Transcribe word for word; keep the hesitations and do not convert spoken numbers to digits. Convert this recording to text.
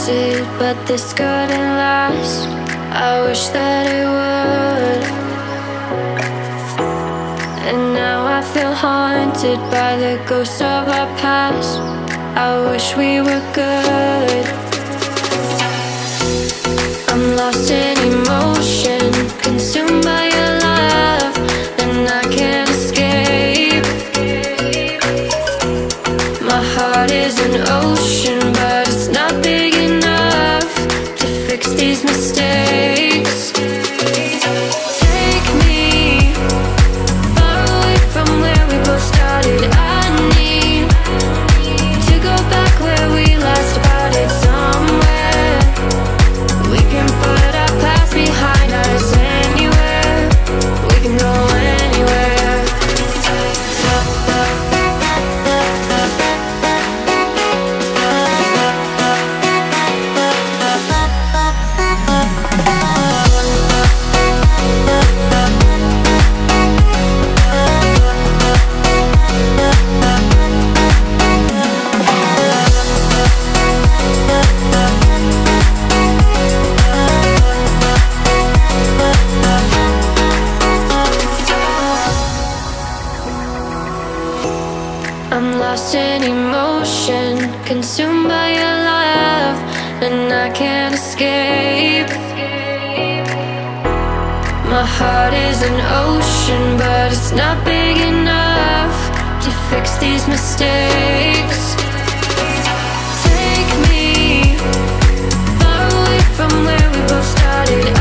it, but this couldn't last. I wish that it would. And now I feel haunted by the ghosts of our past. I wish we were good. I'm lost in emotion, consumed by your love, and I can't escape. My heart is an ocean, but it's not big enough to fix these mistakes. Take me far away from where we both started. I need to go back where we last parted. Somewhere we can put our past behind us. Anywhere we can go, anywhere. I'm lost in emotion, consumed by your love, and I can't escape. My heart is an ocean, but it's not big enough to fix these mistakes. Take me far away from where we both started.